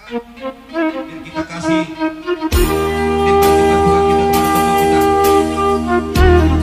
Biar kita kasih nikmat juga Tuhan kita kepada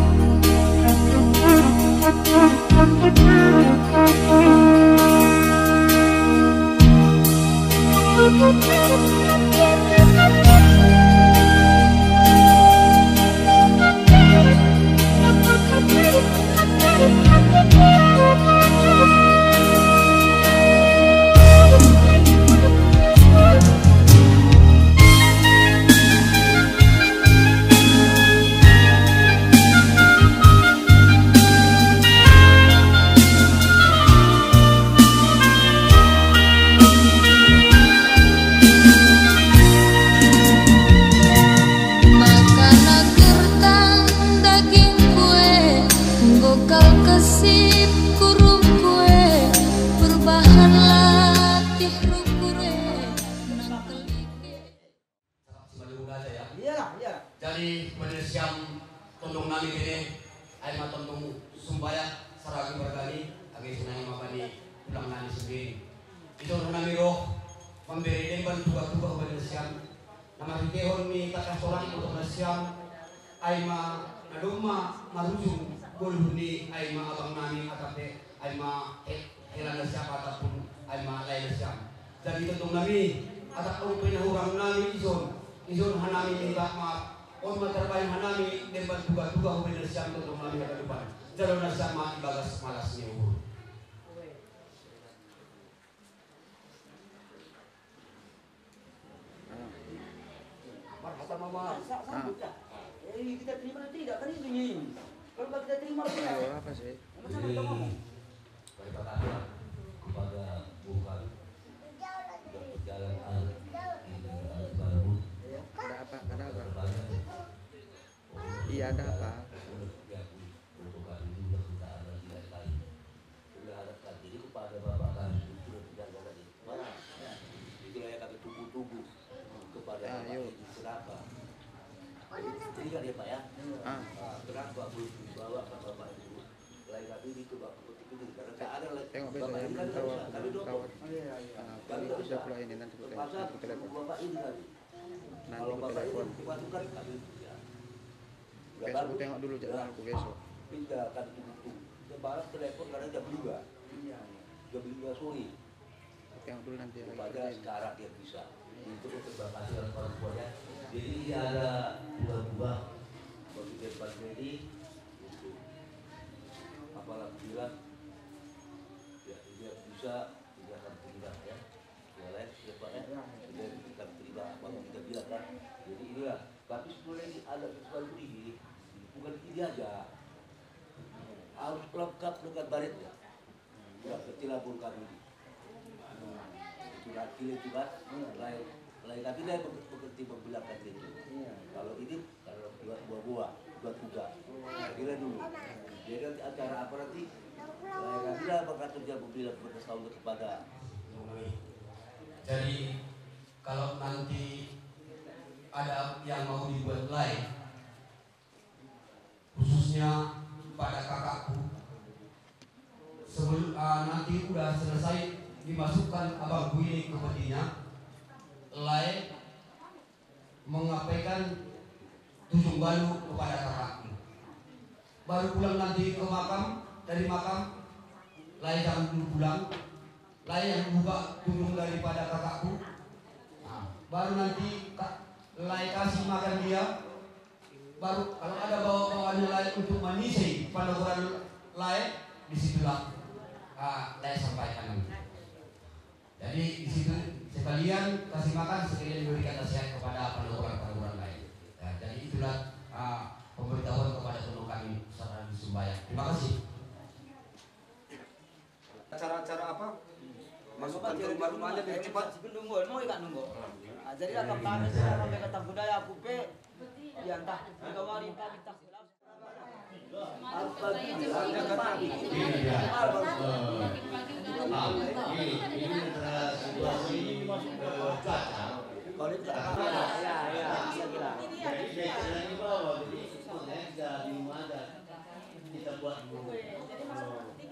Jadi Malaysiam tondong nami ini aima tondong sumbaya saragi bergani agi sunai mabani ulang nani sendiri itu nami roh memberi demban tuga-tuga Malaysiam nama hikehon mi takah seorang untuk Malaysiam aima naduma marujung golhuni aima abang nami atape aima helana siapa ataupun aima lain siam jadi tondong nami atau pinahurang nami izon hanami minta maaf on materbayan hanami demban tuga-tuga humin siam tondong nami ke depan jalur nasama ibagas malasnya uhur Mama, kita terima nanti tidak kan ini. Kalau kita terima apa sih? Jadi berkata kepada bukan jalan baru. Ada apa? Ada apa? Iya ada apa? Jadi kepada bapak kami sudah tidak lagi. Itu layak kami tunggu-tunggu kepada kenapa? Jadi kan ya Pak ya. Kenapa belum dibawa ke bapak itu? Lain kami itu bapak itu karena tak ada lagi. Tengok besok Bapak yang ini kan tawar. kami tak Bisa pula ini nanti aku telepon. Bapak ini kan. Nanti Kalau aku bapak ini telepon. bukan kami ya. Besok aku tengok dulu jadwal aku besok. Pindah akan tunggu. Lebaran telepon karena jam 2. Jam 5 sore. Tengok dulu nanti. Pada sekarang dia bisa. Itu terima kasih orang tuanya. Jadi ada buah-buah bagi depan ini itu apalagi bilang ya dia bisa dia akan terima ya boleh depannya dia akan terima apa yang kita bilang kan jadi inilah tapi sebenarnya ini ada sesuatu ini bukan ini aja harus lengkap dengan baretnya ya kecilapun kami ini itu lagi itu kan lain tapi dia mengerti membilangkan itu. Kalau ini kalau buah-buah, buat juga. Kira dulu. Jadi nanti acara apa nanti? Lain lagi lah mengatur dia membilang bertasawuf kepada. Jadi kalau nanti ada yang mau dibuat lain, khususnya pada kakakku, sebelum nanti udah selesai dimasukkan abangku ini ke petinya. Lain mengapaikan tujung balu kepada kakakku. Baru pulang nanti ke makam, dari makam lain jangan dulu pulang. Lain yang buka tujung daripada kakakku. Nah, baru nanti lain kasih makan dia. Baru kalau ada bawa-bawaannya lain untuk manisi pandangan lain disitulah lain sampaikan. Jadi di situ sekalian kasih makan, sekalian memberikan nasihat kepada pendengar-pendengar lain. Ya, jadi itulah pemberitahuan kepada penduduk kami secara Sumbaya. Terima kasih. Acara-acara apa? Masukkan ke rumah-rumahnya biar cepat. Nunggu, mau ikan nunggu. Jadi datang kami sampai ke budaya kupe, diantah tiga hari kita. Ini antara situasi cuaca. Kalau itu jadi bawa jadi sebenarnya di rumah ada kita buat dulu.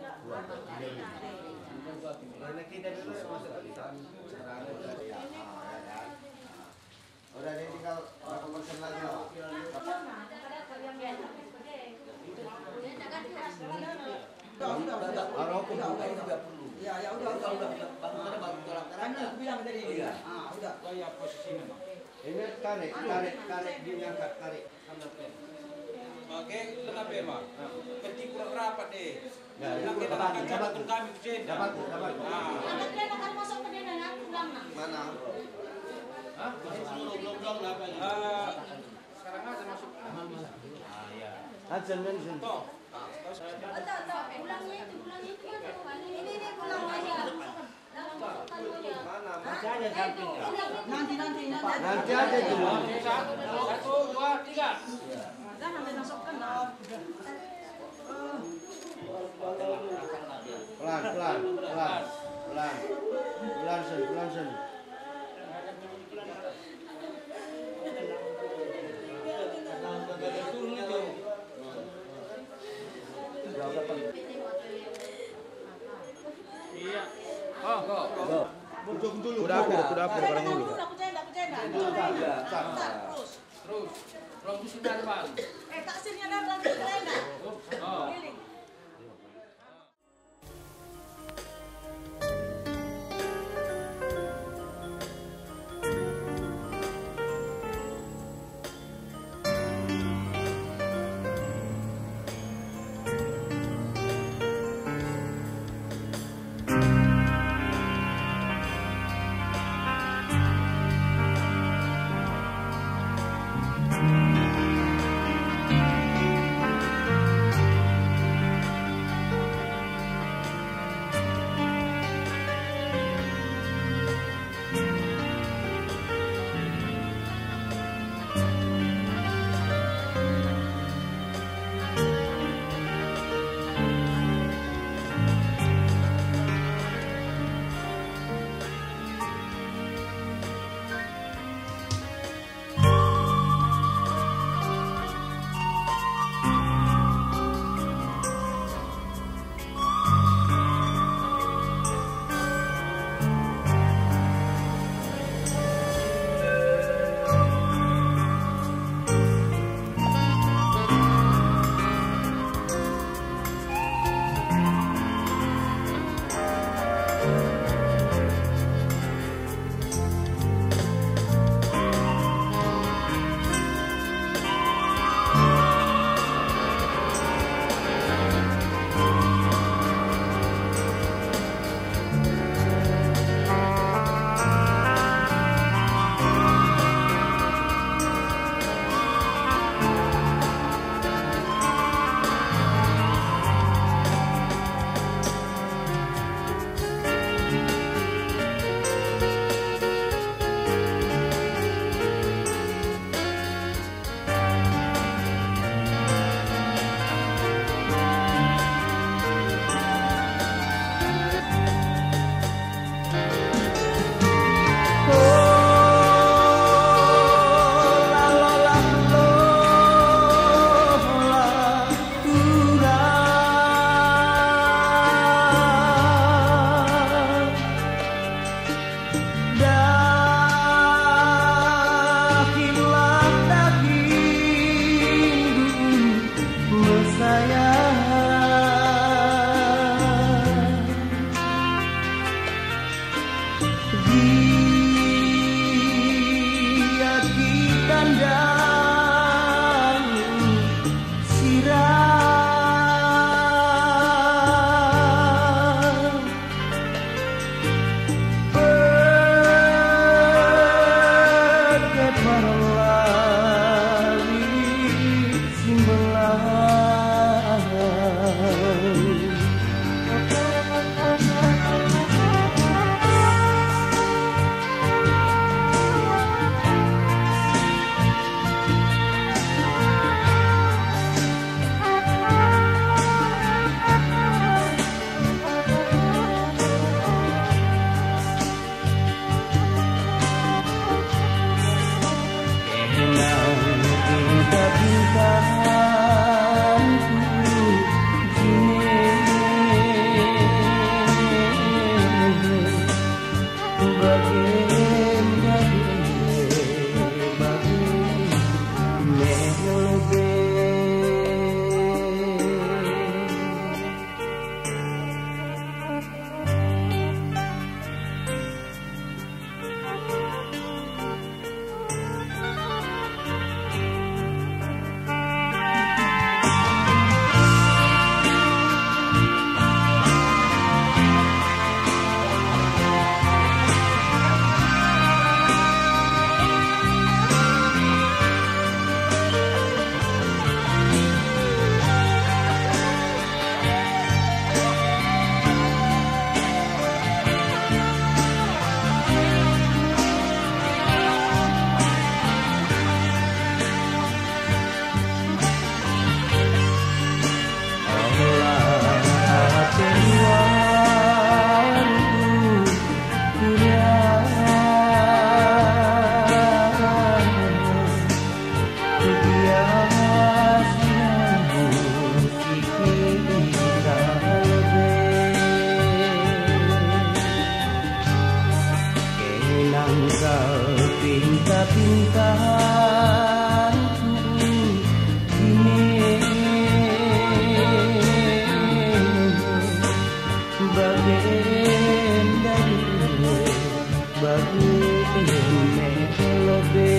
Kita dulu masuk ke sana. Gaya posisinya, Bang. Ini tarik, diangkat, tarik. Oke, kenapa ya, Bang? Berarti kurang rapat deh. Ya, Lagi dalam kaca kami ke sini. Dapat. Ada dia akan masuk ke dia dan pulang nak. Mana? Hah? Belum apa ini? Sekarang aja masuk. Hansen, Hansen. Toh. Pulangnya itu ini pulang aja. Mana? Masih ada sampingnya. Nanti ada itu. 1, 2, 3. Jangan dimasukkan. Pelan, Sen. Iya. Oh, go. Udah dapur barang dulu. Aku cenda. Terus. Terus. Belum di sini ada, Bang. Taksirnya datang ke cenda. Oh. cintaku ini bagian dari melodi.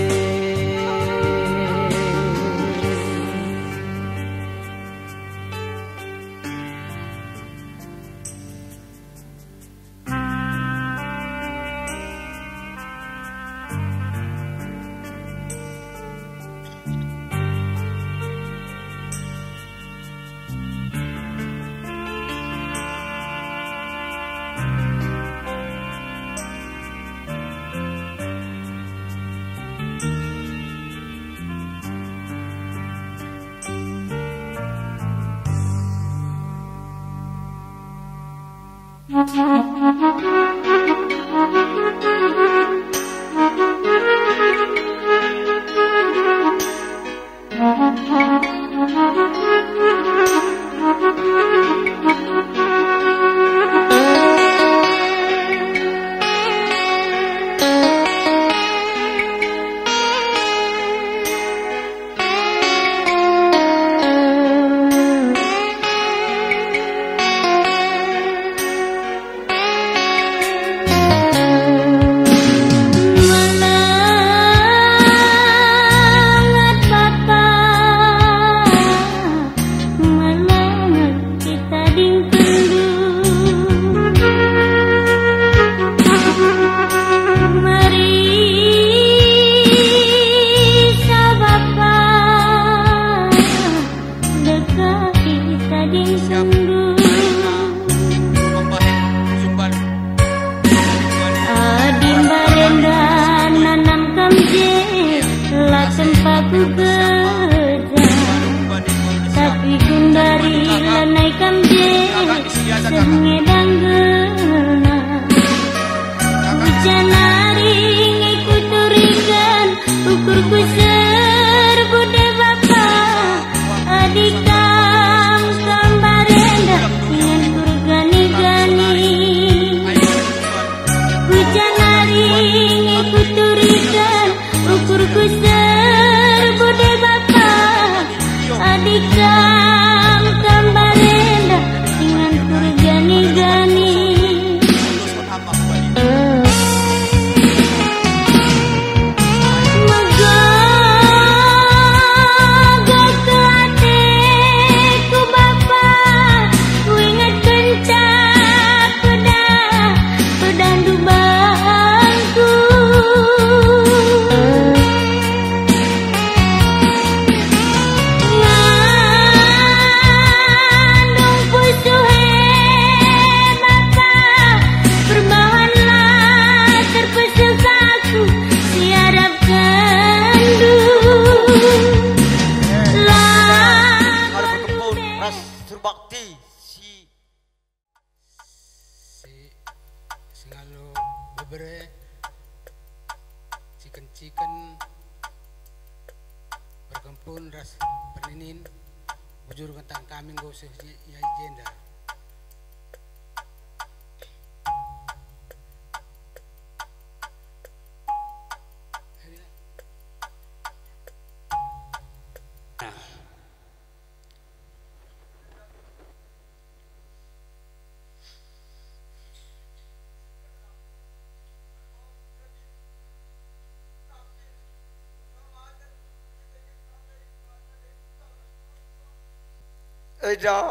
Eja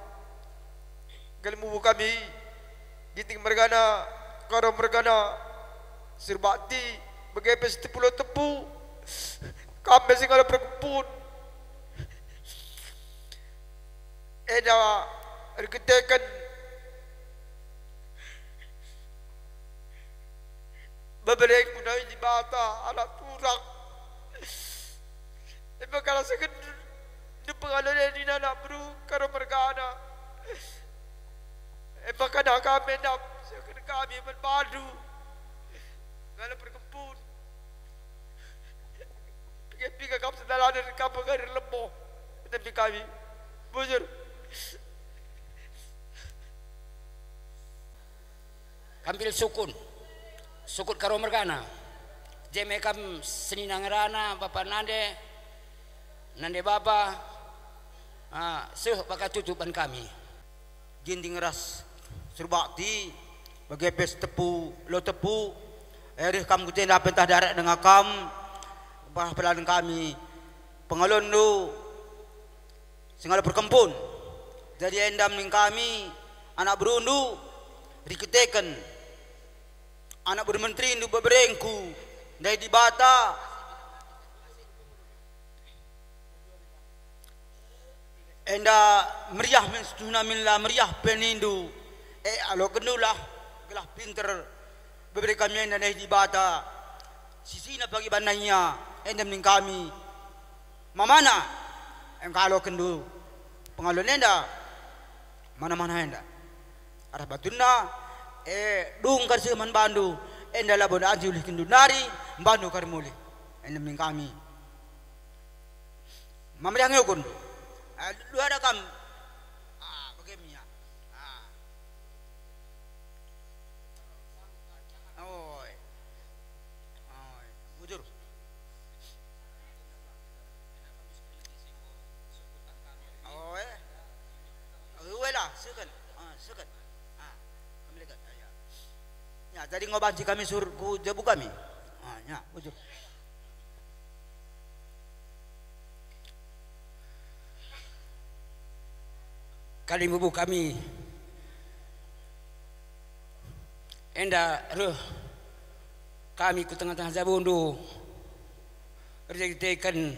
kalmu kami giting mergana karo mergana sirbati begepes tipulo tepu kami sing ala perkepun Eja erketekan beberek punai di bata anak turak bakal sakit di pengalaman di anak bro karo mergana bakal kami nak sakit kami berpadu ngala perkebun pergi kami sedalah dari kampung dari lembo tapi kami bujur ambil sukun karo mergana jemekam seninangerana Bapak Nande Bapa seh pakai tutupan kami ginting ras surbakti bagi pes tepu lo tepu erih kam kutenda pentah darat dengan kam pelan kami pengalon lu singala perkempun jadi endam ning kami anak berundu diketeken anak bermenteri ndu beberengku dari di bata enda meriah menstuna minla meriah penindu alo kendulah gelah pinter beberikan menda dari di bata sisina bagi bananya endam ning kami mamana engkalo kendu pengalon enda mana-mana enda arah batuna dung karsi man bandu enda labon anjuli kendu nari bandu karmuli endam ning kami mamriang yokun lu ada kam bagaimana bujur lah sekan ya jadi ngobanci kami surku jabu kami ya bujur kali bubu kami enda kami ku tengah-tengah Zabundu rejektekan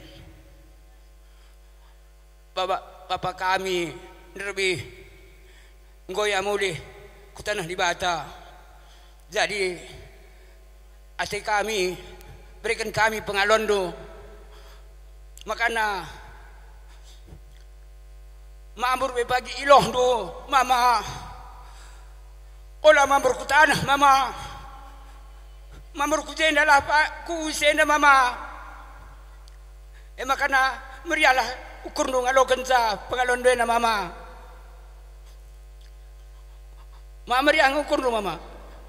bapak kami lebih ngoya mulih ku tanah di bata jadi asli kami berikan kami pengalondo makana mamur bagi iloh do mama ola mamur ku tanah mama mamur ku jenda lah pak ku senda mama makana merialah ukur do ngalokan sa pengalondo na mama meriang ukur do mama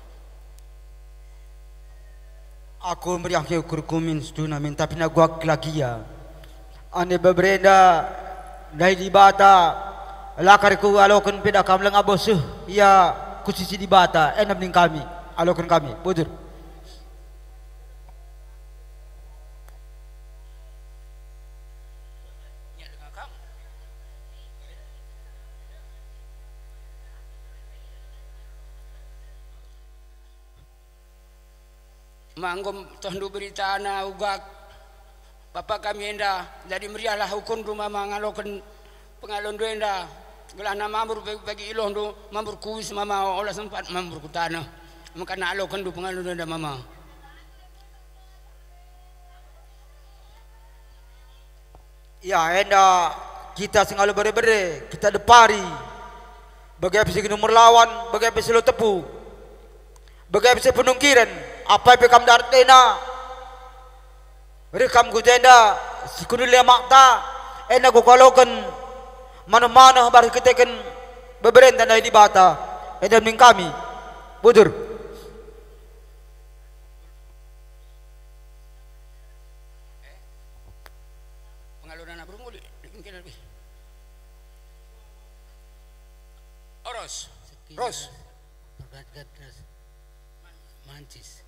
aku meriang ke ukur kumin stuna minta pina gua lagi ya ane beberenda dari di bata lakar ku alokan peda kam lang abos ya kusisi di bata enam ning kami alokan kami bujur manggom tohndu berita na ugak Bapak kami enda jadi meriahlah hukum rumah mangalokan pengalon do enda gelah na mamur bagi ilong do mamur kuis mama olah sempat mamur ku tanah makana alokan do pengalon do enda mama ya enda kita singalo bere-bere kita depari bagi apa sih nomor lawan bagi apa sih lo tepu bagi apa sih penungkiran apa pekam dartena rekam ku jenda sikunulia makta ena ku kalokan mana-mana baru kita kan beberenda di bata ena ning kami bujur pengalunan abru muli mungkin lebih oros ros mancis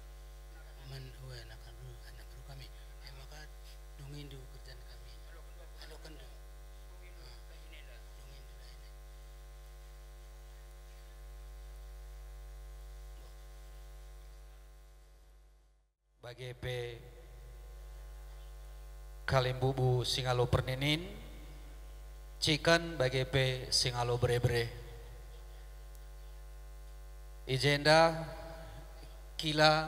bagi kalimbubu singalo perninin cikan bagi singalo bre-bre ijenda kila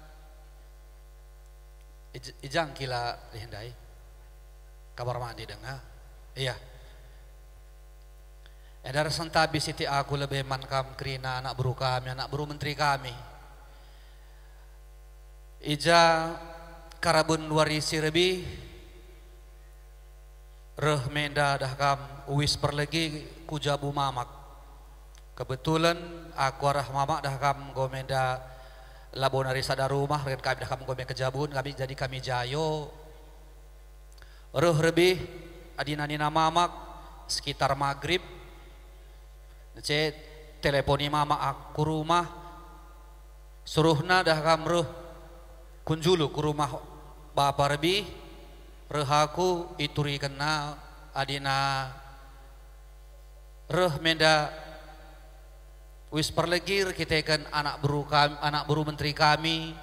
ijang kila lihendai kabar mandi dengar iya edar santabi siti aku lebih mankam krina anak buru kami anak buru menteri kami ija karabun warisi rebi reh menda dah kam uwis perlegi kujabu mamak kebetulan aku arah mamak dah kam go menda labo nari sada rumah rek kami dah kamu kami kejabun kami jadi kami jayo reuh rebih adina nina mamak sekitar maghrib ce teleponi mama aku rumah suruhna dah kam reuh kunjulu ke rumah bapa rebih reuh aku ituri kena adina reuh menda wis perlegir kita kan anak buru menteri kami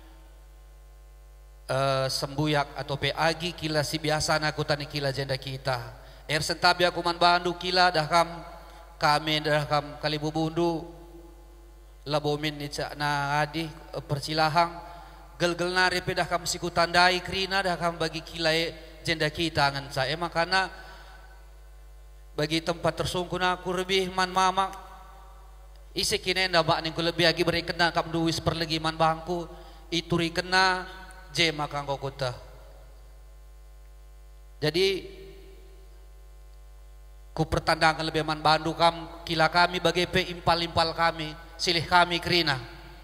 sembuyak atau peagi kila si biasa aku tani kila jenda kita sentabi aku man bandu kila dah kam kami dah kam kalibu bundu labomin ni na adi percilahang gel nari pe dah kam siku tandai krina dah kam bagi kila jenda kita ngan saya makana bagi tempat tersungkun aku lebih man mama isi kini ndak ning lebih lagi beri kena kam duwis perlegi man bangku ituri kena je makang kota. Jadi ku pertandangkan lebih man bandu kam kila kami bagi pe impal kami silih kami krina.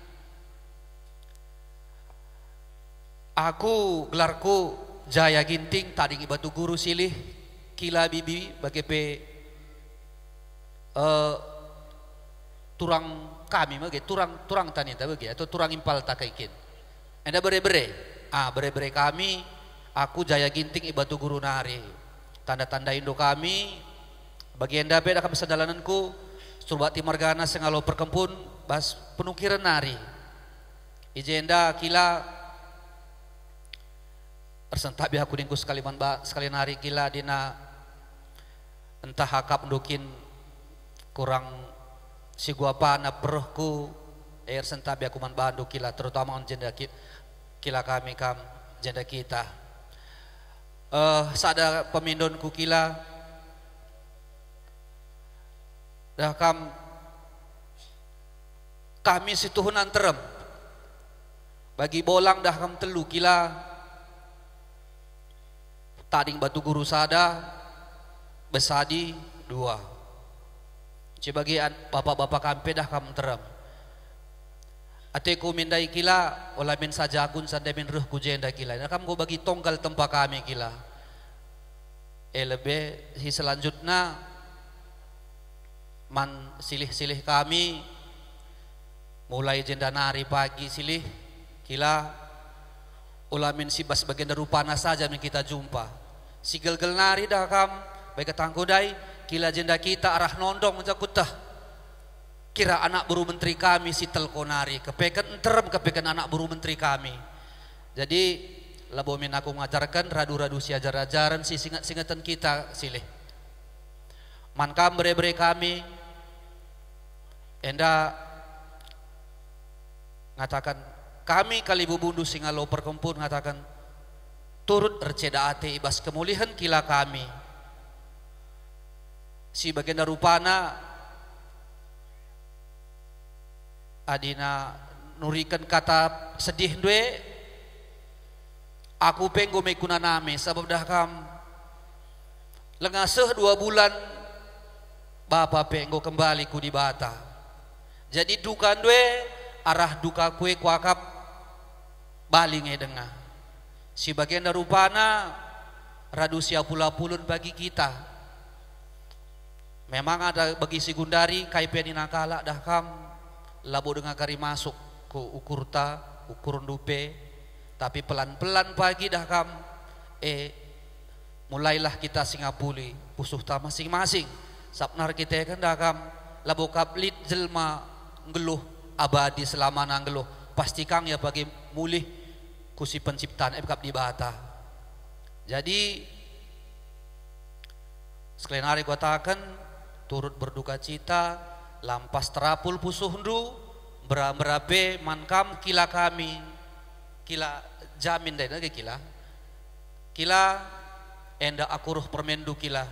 Aku gelarku Jaya Ginting tadi batu guru silih kila bibi bagi pe turang kami bagi turang tani ta bagi atau turang impal tak kaikin. Enda bere kami aku Jaya Ginting ibatu guru nari. Tanda-tanda Indo kami bagi enda beda kami sedalananku Surbati Margana sengalo perkempun bas penukiran nari. Ijenda kila persentabi aku dingku sekali nari kila dina entah hakap ndukin kurang si gua pana perhku sentabi aku man bandu kila terutama on jenda kila kami kam jenda kita sada pemindonku kila dah kam kami situhunan terem bagi bolang dah kam telu kila tading batu guru sada besadi dua sebagian bapak-bapak kampe dah kamu terem. Ateku mindai kila, olah min sajagun sandai min ruh kujenda kila. Nah kamu bagi tonggal tempat kami kila. Lebe si selanjutnya man silih kami mulai jenda nari pagi silih kila. Olah min si bas bagian darupana saja min kita jumpa. Si gel nari dah kam baik ketangkudai. Kila jenda kita arah nondong menjakutah kira anak buru menteri kami si telkonari kepekan anak buru menteri kami. Jadi labomin aku mengajarkan radu-radu si ajar-ajaran si singatan kita silih man kam bere kami enda ngatakan kami kalibu bundu singalo perkempun ngatakan turut receda ate ibas kemulihan kila kami si bagian rupana adina nurikan kata sedih dwe aku penggo mekuna name sebab dah kam lengaseh 2 bulan bapa penggo kembali ku di bata jadi duka dwe arah duka kue kuakap balinge dengar si bagian rupana radu sia pula-pulun bagi kita. Memang ada bagi si gundari kaipen nakala dah kam labo dengan kari masuk ke ukur dupe tapi pelan-pelan pagi dah kam mulailah kita singapuli pusuh ta masing-masing sapnar kita kan dah kam labo kaplit jelma ngeluh abadi selama nanggeluh pasti kang ya bagi mulih kusi penciptaan kap di bata. Jadi sekalian hari katakan turut berduka cita lampas terapul pusuhndu berabe mankam kila kami kila jamin dai lagi kila enda aku ruh permendu kila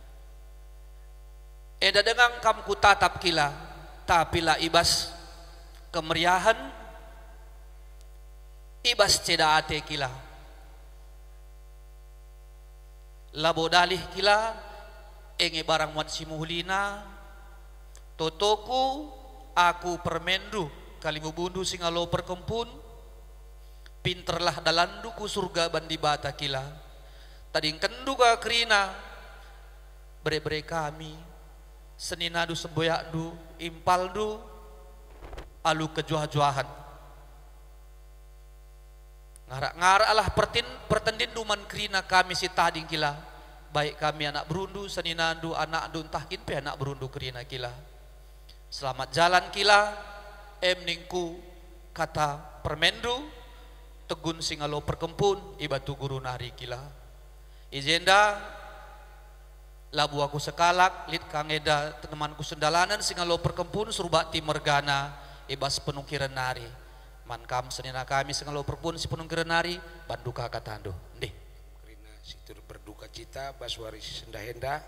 enda dengan kam ku tatap kila tapi lah ibas kemeriahan ibas ceda ate kila labo dalih kila enge barang muat si muhlina totoku aku permendu kalimu bundu singalo perkempun pinterlah dalandu ku surga bandi bata kila tading kendu ka kerina bere-bere kami seninadu semboyakdu impaldu alu kejuah-juahan ngarak-ngarak lah pertendin duman kerina kami si tading kila baik kami anak berundu seninadu anak du entah kin pe anak berundu kerina kila selamat jalan kila ningku kata permendu tegun singalo perkempun ibatu guru nari kila izenda labu aku sekalak lit kangeda temanku sendalanan singalo perkempun surbati mergana ibas penungkiran nari mankam senina kami singalo perpun si penungkiran nari banduka katandu ndih karena situr berduka cita baswari sendahenda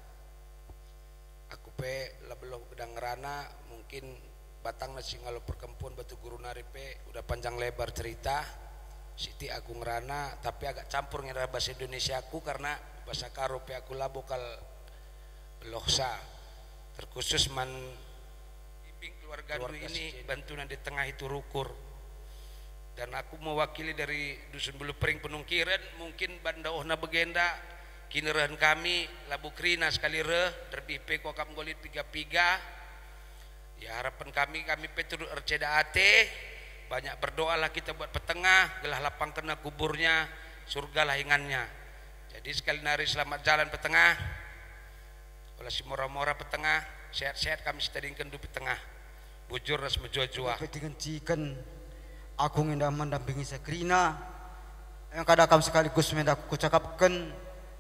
aku pe labelo pedang ngerana mungkin batang nasi ngalo perkempun batu guru nari pe udah panjang lebar cerita siti aku ngerana tapi agak campur ngira bahasa Indonesia aku karena bahasa karo pe aku lah bokal beloksa terkhusus man iping keluarga ini bantuan di tengah itu rukur dan aku mewakili dari dusun Bulu Pering penungkiran mungkin bandaohna begenda kineran kami labu krina sekali terbipe kok kam golit piga-piga ya harapan kami petur erceda ate banyak berdoalah kita buat petengah gelah lapang kena kuburnya surga lahingannya jadi sekali nari selamat jalan petengah oleh si mora-mora petengah sehat-sehat kami setadingkan du petengah bujur ras menjua-jua dengan cikan aku ngindah mendampingi Sakrina yang kadakam sekaligus mendak ku cakapkan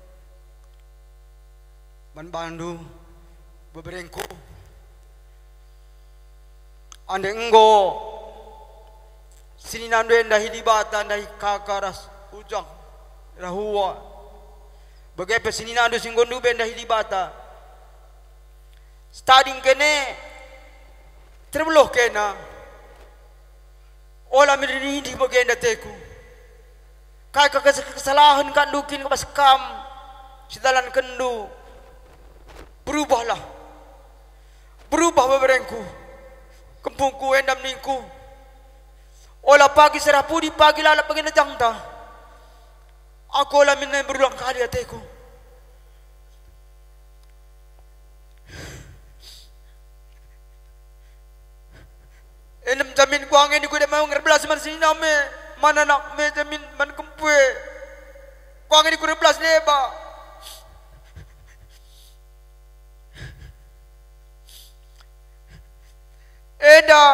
bandu beberengku ande enggo sini nandu endah hidibata endah kakaras ujang rahua bagaimana sini nandu singgondu endah hidibata stading kene terbeloh kena olah mirini di bagian dateku kai kesalahan kan dukin kepas kam sedalan kendu berubah beberengku kempungku endam ningku olah pagi serah pudi pagi lalap bagian jangta aku olah minna berulang kali ateku enam jamin ku angin ku dah mau ngerbelas man sini name mana nak me jamin man kempue ku angin ku ngerbelas leba eda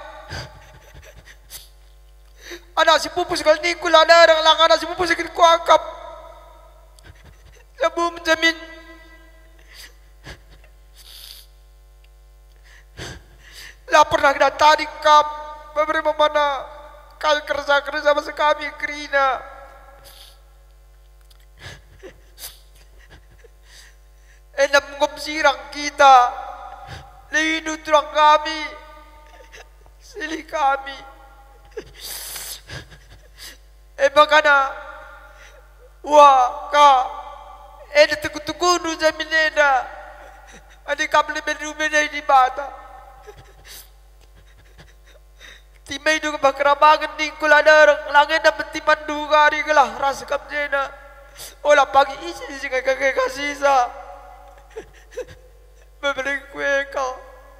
ada si pupu sekali nikul ada orang lang ada si pupu sekali ku akap sabu menjamin lah pernah kita tadi kap beberapa mana kal kerja masa kami kerina enam ngom sirang kita lidu turang kami silih kami makana wah ka eda tuku-tuku jamin eda adi kabel bedu-bedu di bata timai du bakarabangan ningkul ada orang langit dan betiman duga hari gelah rasa kamjena olah pagi isi kakek kasisa membeli kue kau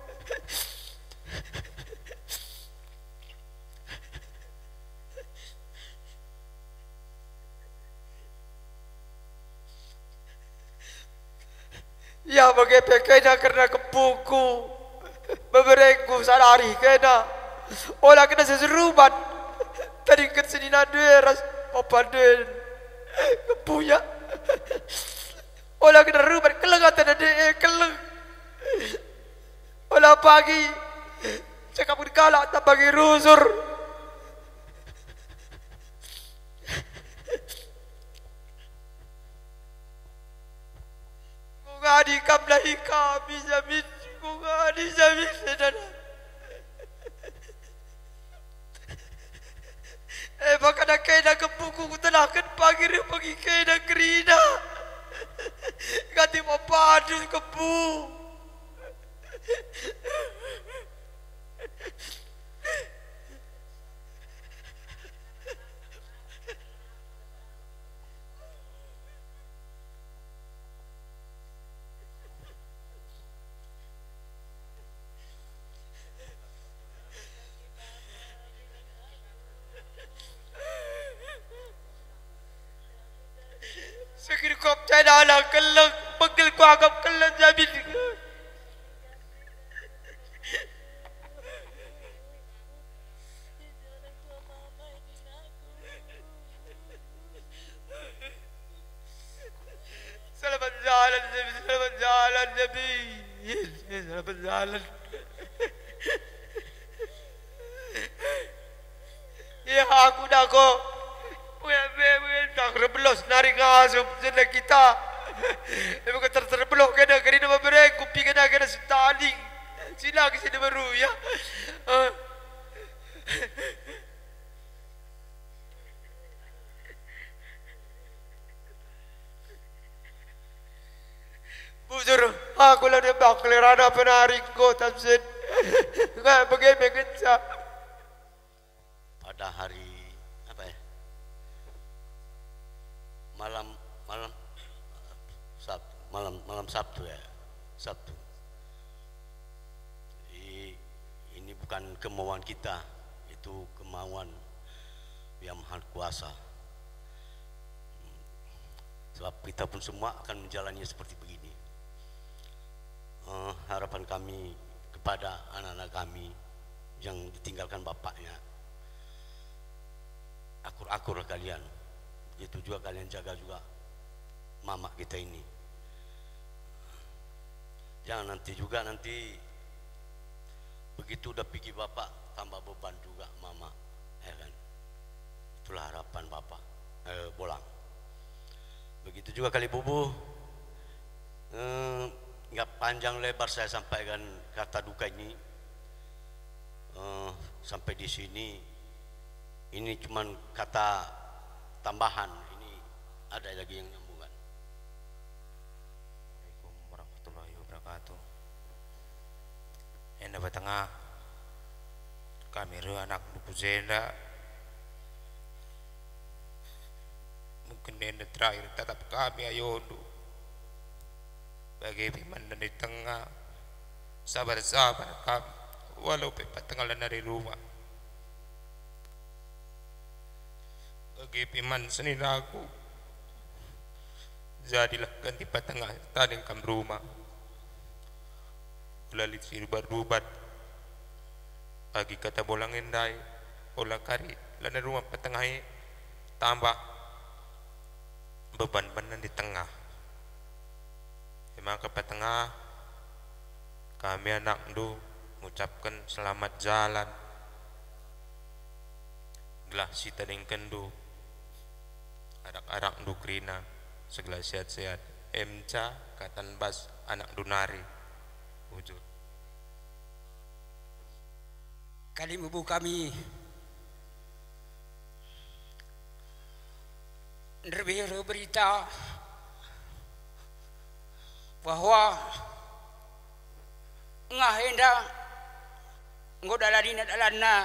ya bagaimana kena karena kepuku beberengku sadari kena olah kena seseruban tadi ke sini nadue ras opaden kepunya olah kena ruban kelengatan ade keleng olah pagi cakap kala tak bagi rusur ngadi kablahi kami jamin ngadi jamin sedana baka na kena kepuku kutanakan pagi rin pagi kena kerina ganti mapadu kepu Kira kau percaya dah kalau pegel ku agak kalau jamin. Selamat jalan Nabi, selamat jalan Nabi. Selamat jalan. Ya aku dah kok. Tak rebelos nari ngasup jenda kita. Emang terbeloh kena kena memberi kupi kena setaling. Sila ke sini baru ya. Bujur, aku lah dia baklerana penarik ko tamsin. Enggak bagaimana kita. Pada hari apa ya? Malam Sabtu ya. Sabtu. Ini bukan kemauan kita, itu kemauan Yang Maha Kuasa. Sebab kita pun semua akan menjalani seperti begini. Harapan kami kepada anak-anak kami yang ditinggalkan bapaknya, akur-akur kalian, itu juga kalian jaga juga mama kita ini. Jangan nanti begitu udah pergi bapak tambah beban juga mama, ya kan? Itulah harapan bapak Bolang. Begitu juga kali bubu. Nggak panjang lebar saya sampaikan kata duka ini. Sampai di sini. Ini cuman kata tambahan. Ini ada lagi yang nyambungan. Assalamualaikum warahmatullahi wabarakatuh. Yang dapat tengah kamera anak buku zenda. Mungkin yang terakhir tetap kami ayondo. Bagi piman di tengah sabar-sabar kami walau pepat tengah dari rumah. Bagi piman seni lagu jadilah ganti patengah tading kam rumah ulalit sirbar-rubat bagi kata bolang endai olah kari lana rumah patengah tambah beban-beban di tengah. Maka petengah kami anak du mengucapkan selamat jalan. Gelah si tading kendu arak-arak du krina segala sehat-sehat. Emca katan bas anak dunari wujud. Kali ibu kami nerbiru berita bahwa ngah hendak ngodaladina dalana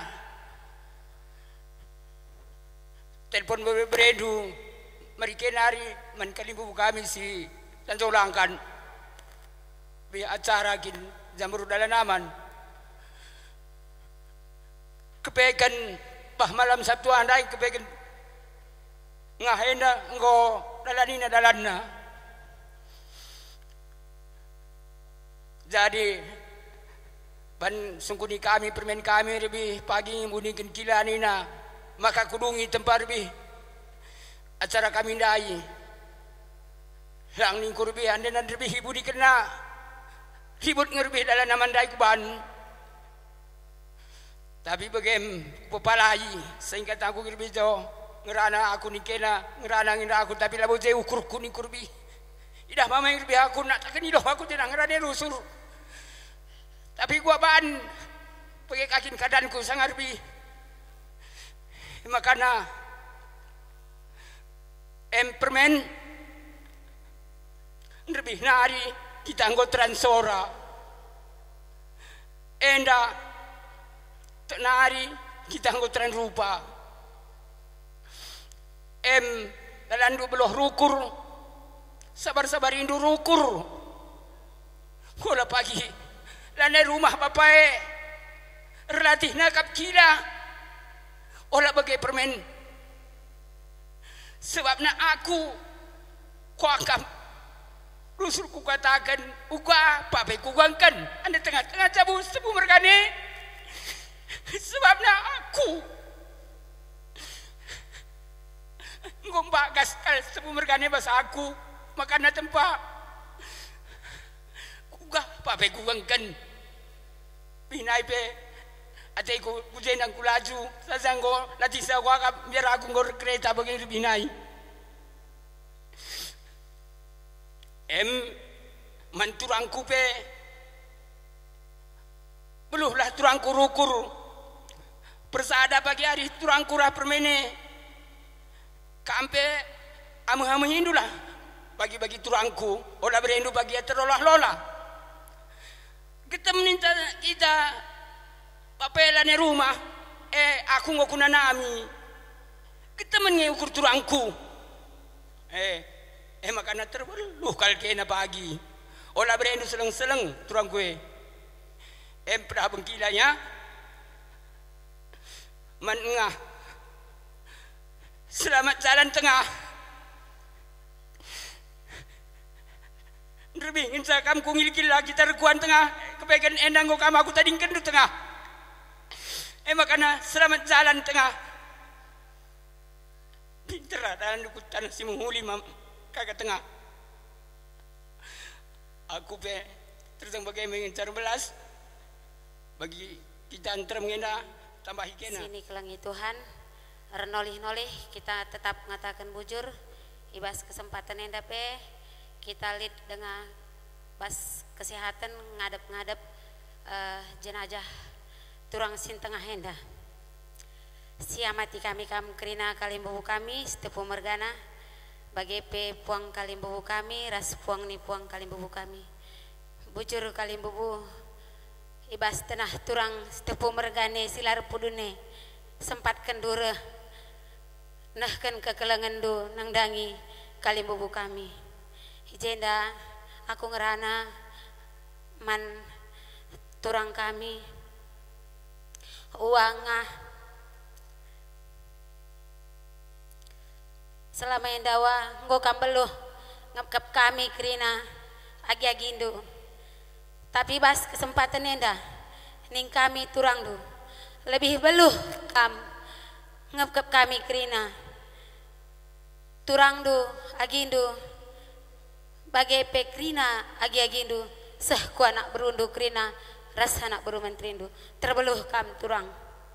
telepon beredu merikenari menkalibu kami si dan solangkan bi acara kin jamur dalanaman kepekan bah malam Sabtu andai kepekan ngah hendak ngo daladina dalana. Jadi ban sungkuni kami permen kami lebih pagi bunyikan kila nina maka kudungi tempat lebih acara kami ndai lang ning kurbi ande nan lebih ibu dikena ribut ngerbih dalam nama ndai kuban tapi bagem popalai sehingga tangku kirbi jo ngerana aku nikena ngerana nginda aku tapi labo je ukur kuning kurbi idah mama yang lebih aku nak takkan idoh aku tidak ngerana rusur tapi gua ban pakai kaki kadanku sangat lebih makana permen lebih nari kita anggo transora enda nari kita anggo tran rupa dalam dua belah rukur sabar-sabar indu rukur kula pagi lana rumah bapak relatih nakap kila olah bagai permen sebabnya aku Ko akam rusul ku katakan uga pape ku gangkan anda tengah-tengah cabu sebu mergane sebabnya aku ngomba gaskal sebu mergane bahasa aku makana tempat kuga pape ku gangkan pinai pe ate ku kujenang kulaju sasanggo latisa ko akam biar aku ngor kereta bagi binai manturangku pe beluhlah turangku rukur persada pagi hari turangku rah permene kampe amu-amu hindulah bagi-bagi turangku olah berindu bagi terolah-lola kita meninta kita papelane rumah aku ngokuna nami kita mengukur turangku makana terbeluh kal kena pagi olah berindu seleng-seleng turang gue pernah bengkilanya menengah selamat jalan tengah rebingin sakam ku ngilkil lagi terkuan tengah kepegan endang kok aku tadi kendu tengah makana selamat jalan tengah pinter ada nukutan si menghuli kagak tengah aku pe terus bagai mengincar belas bagi kita antar mengena tambah hikena sini kelangi Tuhan renolih-nolih kita tetap mengatakan bujur ibas kesempatan enda pe kita lid dengan bas kesehatan ngadep-ngadep jenazah turang sin tengah enda siamati kami kerina kalimbuhu kami setepu mergana bagi pe puang kalimbubu kami ras puang ni puang kalimbubu kami bujur kalimbubu ibas tenah turang tepu mergane silar pudune sempat kendura nahkan kekelangan do nang dangi kalimbubu kami hijenda aku ngerana man turang kami uangah selama yang dawa nggo kambeluh ngapkap kami kerina agi-agindo tapi bas kesempatan enda ning kami turang du lebih beluh kam ngapkap kami kerina turang du agindo bagai pekrina agi-agindo seh ku anak berundu kerina ras anak berumantrindu terbeluh kam turang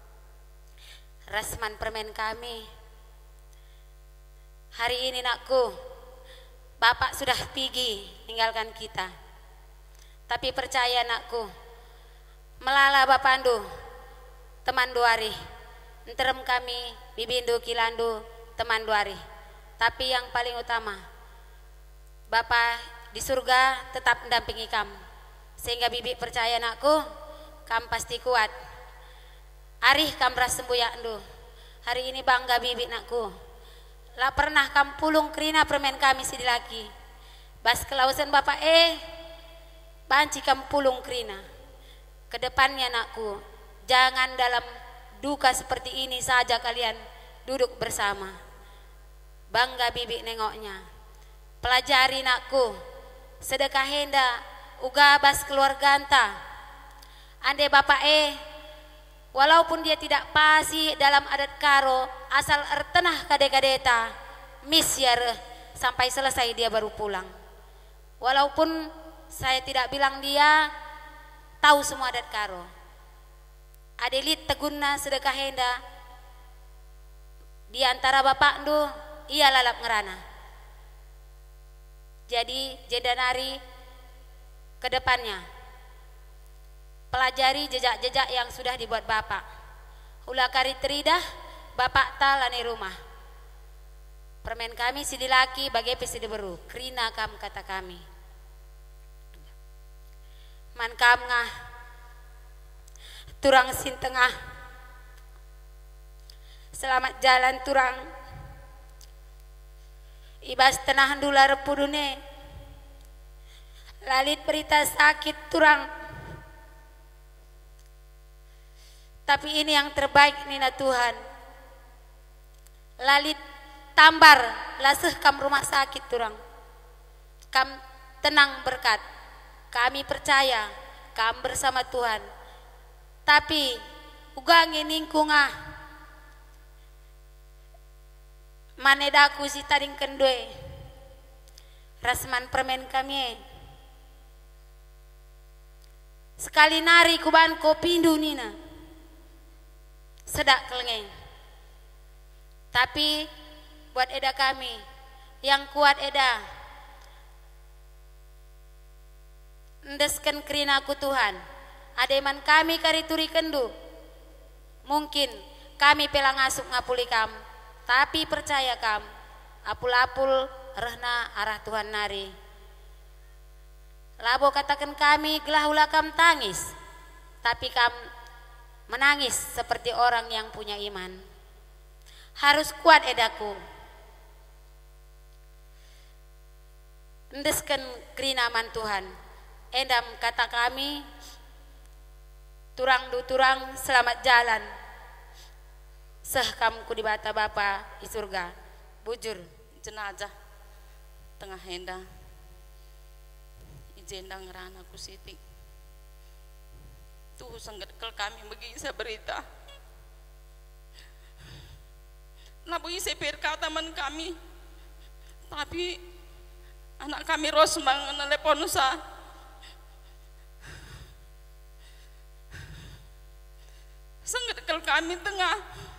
rasman permen kami hari ini nakku, Bapak sudah pergi tinggalkan kita. Tapi percaya nakku, melala Bapandu, teman duari, enterem kami, bibindu kilandu, teman duari. Tapi yang paling utama, Bapak di surga tetap mendampingi kamu. Sehingga bibi percaya nakku, kamu pasti kuat. Arih kamu ras sembuyak ndu. Hari ini bangga bibi nakku. Lah pernah kam pulung kerina permen kami sidi lagi bas kelausan bapak banci kam pulung kerina kedepannya anakku jangan dalam duka seperti ini saja kalian duduk bersama bangga bibi nengoknya pelajari nakku sedekah henda uga bas keluarga anta ande bapak walaupun dia tidak pasi dalam adat karo asal ertenah kade-kadeta misyar sampai selesai dia baru pulang walaupun saya tidak bilang dia tahu semua adat karo adelit teguna sedekah henda di antara bapak ndu ia lalap ngerana jadi jendanari ke depannya pelajari jejak-jejak yang sudah dibuat bapak ulah kari teridah bapak talane rumah permen kami sidi laki bagai pesidi beru kerina kam kata kami man kam ngah turang sin tengah selamat jalan turang ibas tenah dular pudune lalit berita sakit turang tapi ini yang terbaik nina Tuhan lalit tambar laseh kam rumah sakit turang Kam tenang berkat. Kami percaya kam bersama Tuhan. Tapi ugangi ningkunga manedaku si taring kendue rasman permen kami sekali nari kuban ko pindu nina sedak kelengeng. Tapi buat eda kami yang kuat eda ndesken kerinaku Tuhan ademan kami karituri kendu mungkin kami pelang asuk ngapuli kam tapi percaya kam apul-apul rehna arah Tuhan nari labo katakan kami gelah ulah kam tangis tapi kam menangis seperti orang yang punya iman. Harus kuat edaku ndesken kerinaman Tuhan endam kata kami turang du turang selamat jalan seh kamku di bata Bapa di surga bujur jenazah tengah henda ijendang ngerana ku siti tuh sangget kel kami bagi isa berita nabu isi perka teman kami tapi anak kami Rosmang telepon sa sangget kel kami tengah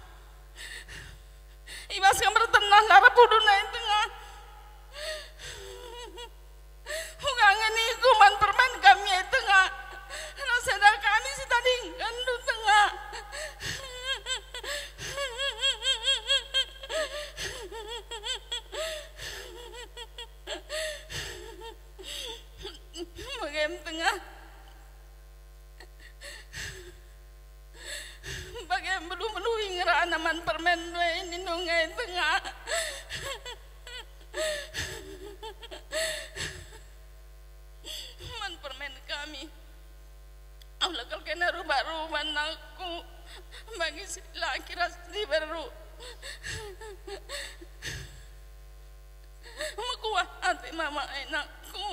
ibas kamar tenang lara puduna yang tengah hukangan ni kuman perman kami yang tengah nasada kami si tadi gandu tengah bagaimana tengah bagaimana belum meluing ranaman permen ini nungai tengah man permen kami Allah kalau kena rubah-rubah aku bagi laki rasti baru makuah hati mama enakku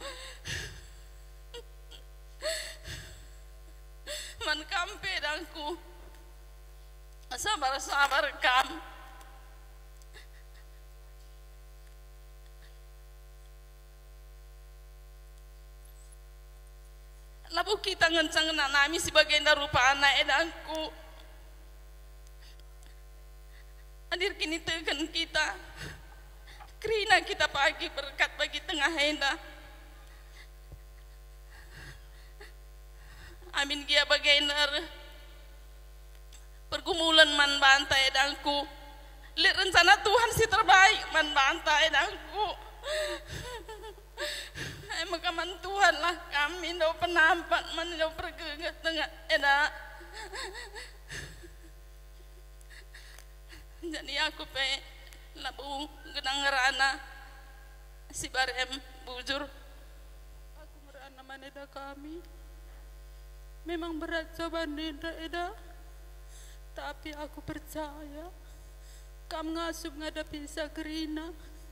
man kampe dangku sabar-sabar kam labu kita ngencang nami sebagai rupa anak edangku hadir kini tekan kita kerina kita pagi berkat bagi tengah hendak amin gia bagainar pergumulan man bantai edangku lihat rencana Tuhan si terbaik man bantai edangku emang kaman Tuhan lah kami do penampak man do pergegat tengah edak jadi aku pe labu genang ngerana si barem bujur aku ngerana maneda kami memang berat cobaan eda tapi aku percaya kam ngasup ngadapi sakerina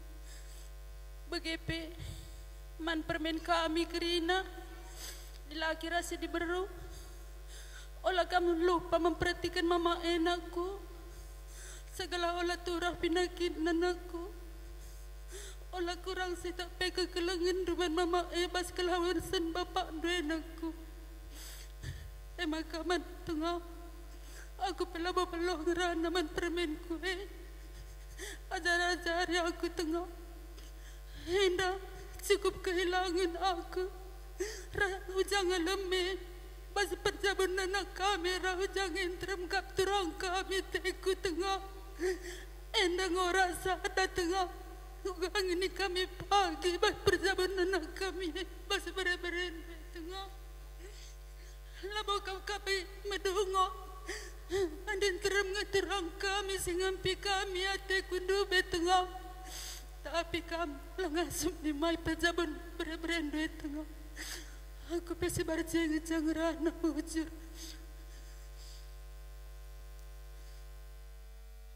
begepe man permen kami kerina dilaki rasa diberu olah kamu lupa memperhatikan mama enakku segala olah turah pinakit nanakku olah kurang sitak peka kelengan rumah mama bas kelawan sen bapak enakku emang kaman tengah aku pelah ngerana man permenku ajar-ajar yang aku tengah hendak cukup kehilangan aku rahu jangan lemah bas perjaban anak kami rahu jangan teremkap terang kami teku tengah endang orang sada tengah ugang ini kami pagi bas perjaban anak kami bas bere-bere tengah labau kami medungok andin terem ngeterang kami singampi kami ate kundu betengah tapi kam langasum di mai pejaban bere-bere tengah aku pesi barjeng jangrana bujur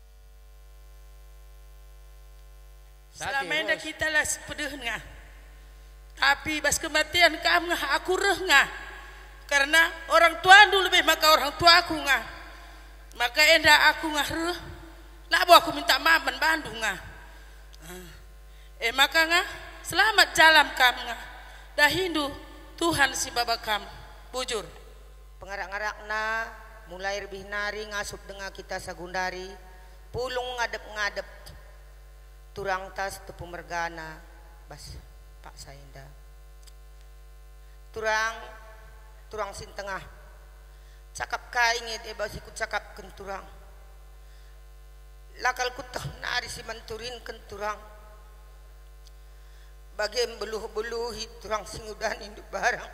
selama ini kita lah sepedehnya Tapi bas kematian kamu aku reh ngah. Karena orang tua dulu lebih maka orang tua aku ngah. Maka enda aku ngah reh. Lah aku minta maaf Bandung ngah. Maka ngah selamat jalan kamu ngah. Dah Hindu Tuhan si baba kamu. Bujur. Pengarak-ngarakna mulai lebih nari ngasup dengan kita sagundari. Pulung ngadep-ngadep. Turang tas tepu mergana. Bas Pak Sainda. Turang sin tengah. Cakap kaingit bas ikut cakap kenturang. Lakal kutah nari si manturin kenturang. Bagian beluh-beluhi turang singudan induk barang.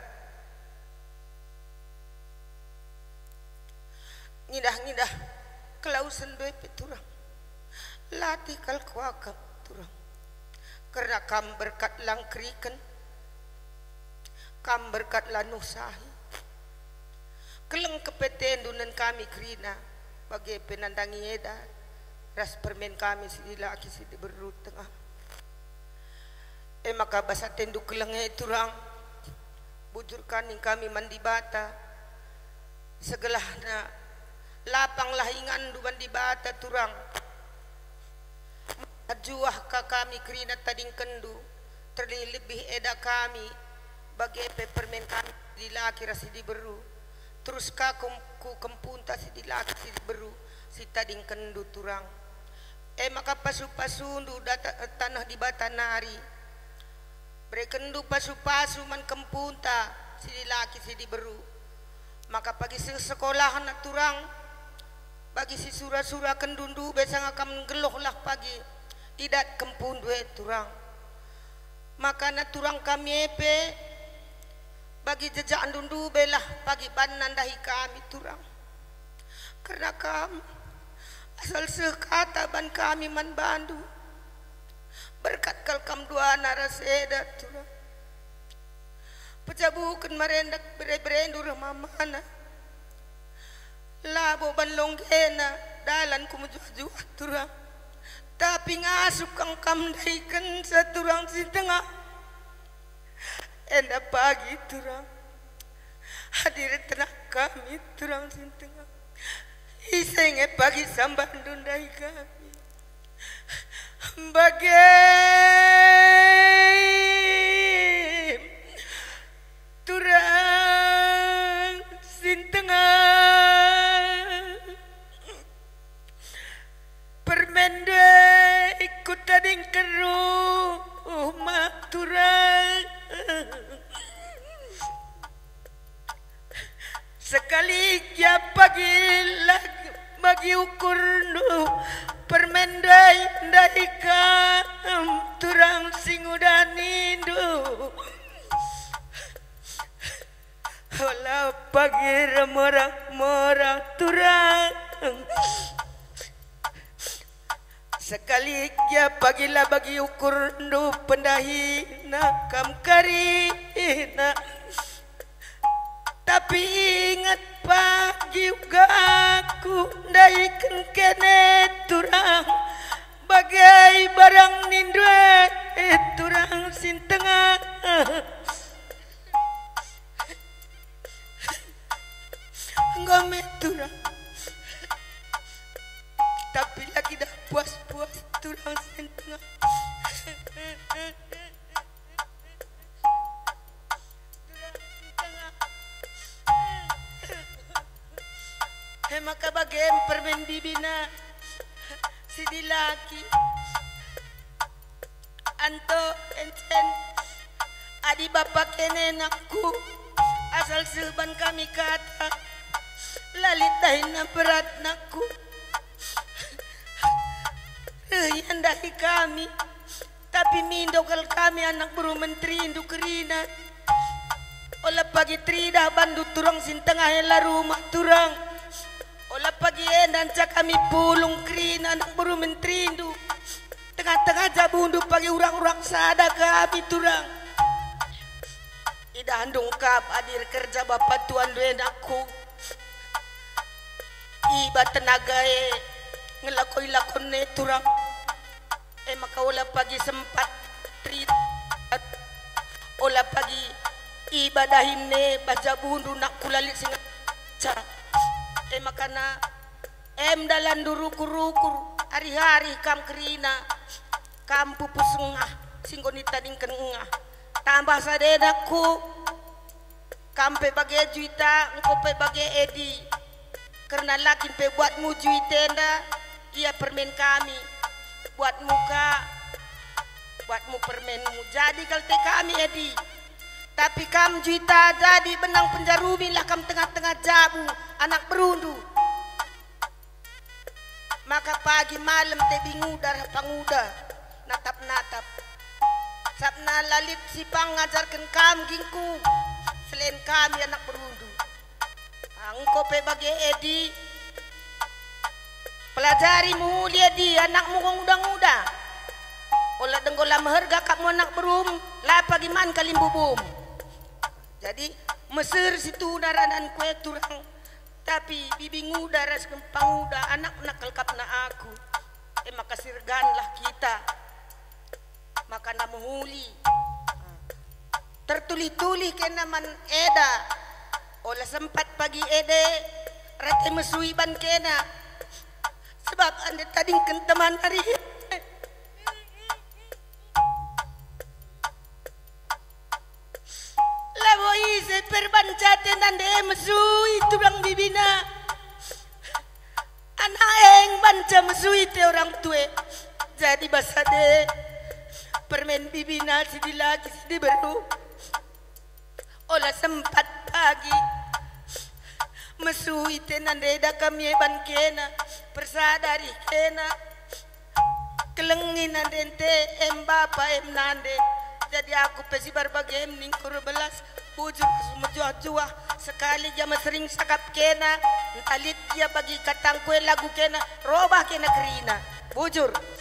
Ngidah-ngidah kelausan doi peturang. Latih kal kuakam turang. Karena kam berkat langkriken, kam berkat lanuh sahi. Keleng kepeten dunan kami krina bagi penandangi edan. Ras permen kami si laki si berut tengah. Maka basa tenduk kelenge turang. Bujurkan ing kami mandi bata. Segelahna lapang lahingan du mandi bata turang. Ajuah ka kami krina tading kendu terlebih eda kami bagi permen kami di laki rasi di beru terus ku kempunta si di laki si di beru si tading kendu turang maka pasu-pasundu tanah di batanari berekendu pasu-pasu man kempunta si di laki si di beru maka pagi sekolah anak turang bagi si surah-surah kendundu besang akan geloh lah pagi tidak kempun duit turang maka na turang kami epe bagi jejak andundu belah pagi banandahi kami turang karena kami asal sekata ban kami man bandu berkat kalkam dua naraseda turang pecabukan merendak bere-berendu rumah mana labo ban longgena dalan kumujuh-juh turang tapi ngasuk kang kamdaikan saturang si tengah enda pagi turang hadir tenang kami turang si tengah isenge pagi sambandun dai kami bagai turang si tengah permende ikut tading keruh turang sekali ya pagi lagi bagi ukur nu permendai daika turang singudanindu olah pagi remorah-morah turang sekali ya pagilah bagi ukur nu pendahi nakam karina tapi ingat pagi juga aku daikan kene turang bagai barang nindue turang sin tengah ngome turang tapi lagi dah puas-puas turang sin tengah maka bagian permen bibina si dilaki anto encen adi bapak kene nakku asal seban kami kata lalitain berat nakku yang dari kami tapi mindokal kami anak buru menteri induk kerina olah pagi trida bandu turang sin tengah hela rumah turang olah pagi dan cak kami pulung kerina anak buru menteri induk tengah-tengah jabundu pagi urang-urang sada kami turang ida handung kap adir kerja bapak tuan duen aku iba tenagae ngelakoi-lakon ne turang maka olah pagi sempat trida olah badahinne baca bundu nak kulalit sing ca makana dalan durukur-rukur hari-hari kam kerina kam pupus ngah singgonita dingken ngah tambah sadenaku kampe bagai juita engkau pe bagai edi karena lakin pe buatmu juitenda ia permen kami buat muka buatmu permenmu jadi kalte kami edi tapi kam juita jadi benang penjarumi lah kam tengah-tengah jabu anak berundu maka pagi malam te bingu darah panguda natap-natap sabna lalit sipang ngajarkan kam gingku selain kami anak berundu engkau pe bagai edi pelajari mulia di anakmu kong udah-udah olah denggola meherga kamu anak berum lah pagiman kalim bubum jadi Mesir situ naranan kue turang tapi bibi nguda ras kempang udah anak nakal kapna aku maka sirganlah kita maka namuhuli tertuli-tuli kena man eda olah sempat pagi ede rate mesuiban kena sebab anda tadi kenteman hari laboi se perbancate nande mesui tulang bibina anak eng banca mesui te orang tue jadi basade permen bibina sidi lagi sidi baru olah sempat pagi mesui te nande da kami ban kena persadari kena kelengin nande bapa nande jadi aku pesi berbagai ningkur belas bujur semua sekali jama sering sakap kena talit dia bagi katang kue lagu kena robah kena kerina bujur